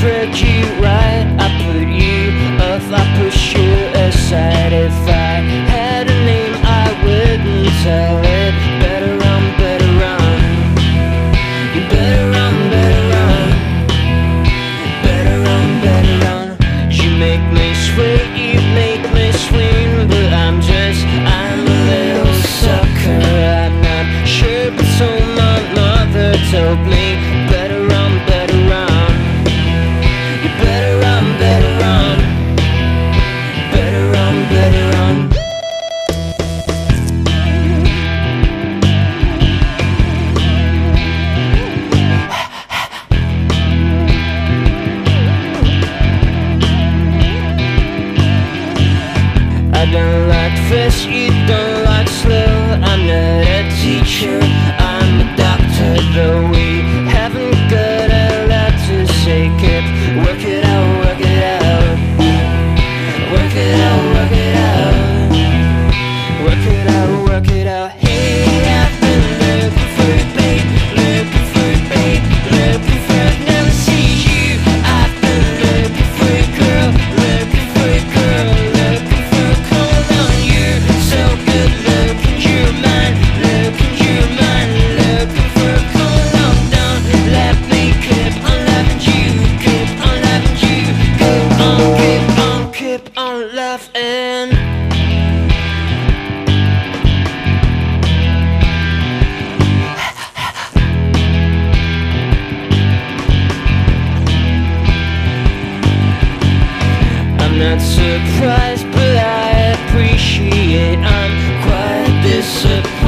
treat you right. I put you off, I push you aside. If I had a name I wouldn't tell it. Better run, better run. You better run, better run. Better run, better run. You make me sweat, you make me swing, but I'm a little sucker. I'm not sure, but so my mother told me, better run, better run. You better run, better run. Better run, better run. I don't like fast, you don't like slow. I'm not a teacher, I'm a doctor, though we haven't got a lot to say. Kid, work it out, work it out. Work it out, work it out. Work it out, work it out. Hey, I've been looking for a babe, looking for a babe, looking for a never see you. I've been looking for a girl, looking for a girl, looking for a call on you. So good looking, you're mine, looking, you're mine, looking for a call on down. Let me keep on loving you, keep on loving you, keep on, keep on, keep on loving. I'm not surprised, but I appreciate I'm quite disappointed.